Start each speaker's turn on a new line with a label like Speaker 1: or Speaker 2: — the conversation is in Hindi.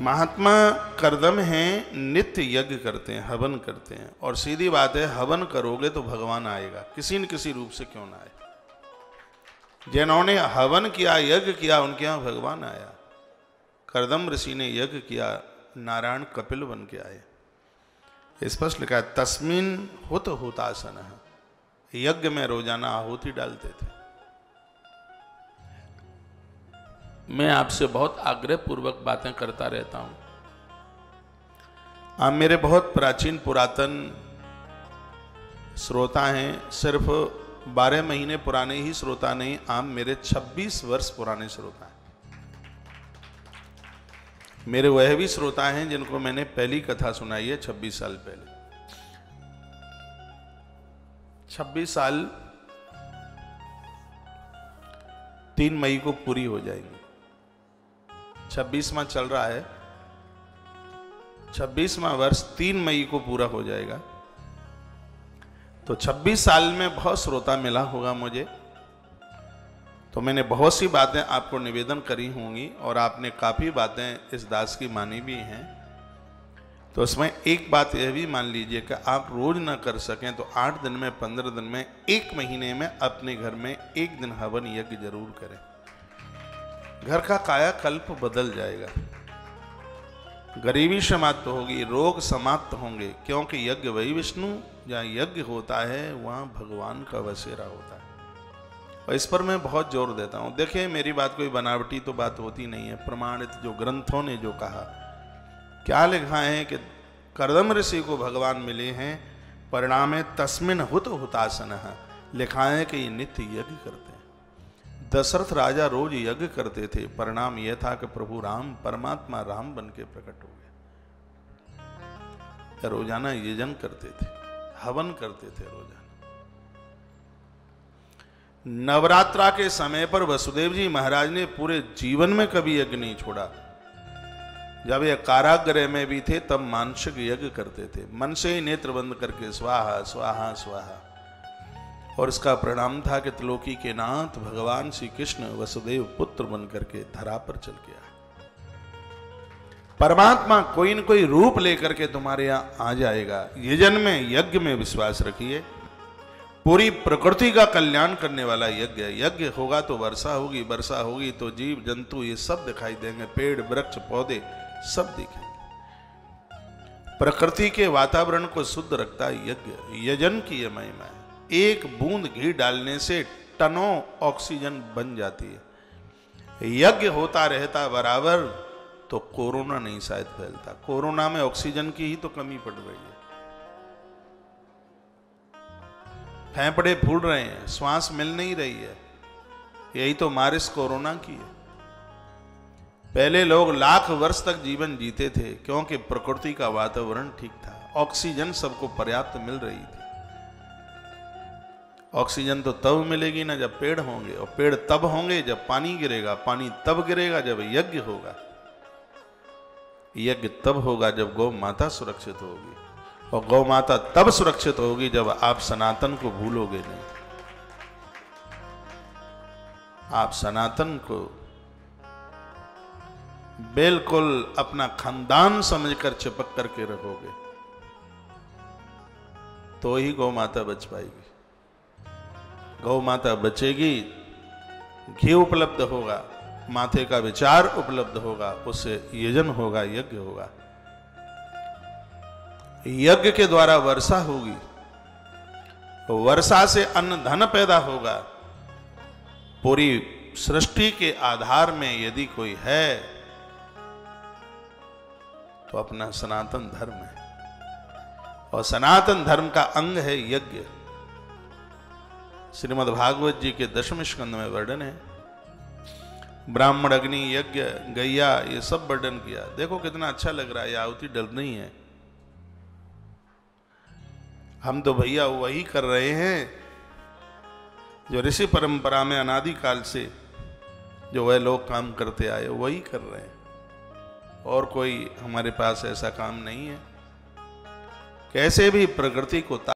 Speaker 1: महात्मा कर्दम हैं, नित्य यज्ञ करते हैं, हवन करते हैं। और सीधी बात है, हवन करोगे तो भगवान आएगा, किसी न किसी रूप से क्यों ना आए। जिन्होंने हवन किया, यज्ञ किया, उनके यहाँ भगवान आया। कर्दम ऋषि ने यज्ञ किया, नारायण कपिल बन के आए। स्पष्ट लिखा है, तस्मिन हुत हुतासन। यज्ञ में रोजाना आहुति डालते थे। मैं आपसे बहुत आग्रह पूर्वक बातें करता रहता हूं। आप मेरे बहुत प्राचीन पुरातन श्रोता हैं। सिर्फ 12 महीने पुराने ही श्रोता नहीं, आप मेरे 26 वर्ष पुराने श्रोता हैं। मेरे वह भी श्रोता हैं जिनको मैंने पहली कथा सुनाई है 26 साल पहले। 26 साल 3 मई को पूरी हो जाएंगी। 26वां चल रहा है, 26वां वर्ष 3 मई को पूरा हो जाएगा। तो 26 साल में बहुत श्रोता मिला होगा मुझे। तो मैंने बहुत सी बातें आपको निवेदन करी होंगी और आपने काफ़ी बातें इस दास की मानी भी हैं। तो उसमें एक बात यह भी मान लीजिए कि आप रोज ना कर सकें तो 8 दिन में, 15 दिन में, 1 महीने में अपने घर में 1 दिन हवन यज्ञ जरूर करें। घर का कायाकल्प बदल जाएगा, गरीबी समाप्त होगी, रोग समाप्त होंगे। क्योंकि यज्ञ वही विष्णु, जहाँ यज्ञ होता है वहाँ भगवान का बसेरा होता है। और इस पर मैं बहुत जोर देता हूँ। देखिए, मेरी बात कोई बनावटी तो बात होती नहीं है। प्रमाणित जो ग्रंथों ने जो कहा, क्या लिखा है कि कर्दम ऋषि को भगवान मिले हैं, परिणामे तस्मिन हुत हुतासन। लिखा है कि ये नित्य यज्ञ करते हैं। दशरथ राजा रोज यज्ञ करते थे। परिणाम यह था कि प्रभु राम, परमात्मा राम बन के प्रकट हो गए। रोजाना यजन करते थे, हवन करते थे रोजाना। नवरात्रा के समय पर वसुदेव जी महाराज ने पूरे जीवन में कभी यज्ञ नहीं छोड़ा। जब ये कारागृह में भी थे तब मानसिक यज्ञ करते थे, मन से ही नेत्र बंद करके स्वाहा स्वाहा स्वाहा। और इसका परिणाम था कि त्रिलोकी के नाथ भगवान श्री कृष्ण वसुदेव पुत्र बन करके धरा पर चल के आए। परमात्मा कोई न कोई रूप लेकर के तुम्हारे यहाँ आ जाएगा। यजन में, यज्ञ में विश्वास रखिए। पूरी प्रकृति का कल्याण करने वाला यज्ञ है। यज्ञ होगा तो वर्षा होगी, वर्षा होगी तो जीव जंतु ये सब दिखाई देंगे, पेड़ वृक्ष पौधे सब दिखेंगे। प्रकृति के वातावरण को शुद्ध रखता है यज्ञ। यजन की यह महिमा है। एक बूंद घी डालने से टनों ऑक्सीजन बन जाती है। यज्ञ होता रहता बराबर तो कोरोना नहीं शायद फैलता। कोरोना में ऑक्सीजन की ही तो कमी पड़ रही है। फेफड़े फूल रहे हैं, श्वास मिल नहीं रही है। यही तो मारिश कोरोना की है। पहले लोग लाख वर्ष तक जीवन जीते थे क्योंकि प्रकृति का वातावरण ठीक था। ऑक्सीजन सबको पर्याप्त मिल रही थी। ऑक्सीजन तो तब मिलेगी ना जब पेड़ होंगे, और पेड़ तब होंगे जब पानी गिरेगा, पानी तब गिरेगा जब यज्ञ होगा, यज्ञ तब होगा जब गौ माता सुरक्षित होगी, और गौ माता तब सुरक्षित होगी जब आप सनातन को भूलोगे नहीं। आप सनातन को बिल्कुल अपना खानदान समझकर चिपक करके रखोगे तो ही गौ माता बच पाएगी। गौ माता बचेगी, घी उपलब्ध होगा, माथे का विचार उपलब्ध होगा, उससे यजन होगा, यज्ञ होगा। यज्ञ के द्वारा वर्षा होगी, वर्षा से अन्न धन पैदा होगा। पूरी सृष्टि के आधार में यदि कोई है तो अपना सनातन धर्म है, और सनातन धर्म का अंग है यज्ञ। श्रीमद् भागवत जी के 10वें स्कंद में वर्णन है। ब्राह्मण, अग्नि, यज्ञ, गैया, ये सब वर्णन किया। देखो कितना अच्छा लग रहा है। ये आहुति डल नहीं है। हम तो भैया वही कर रहे हैं जो ऋषि परंपरा में अनादिकाल से जो वह लोग काम करते आए, वही कर रहे हैं। और कोई हमारे पास ऐसा काम नहीं है। कैसे भी प्रकृति को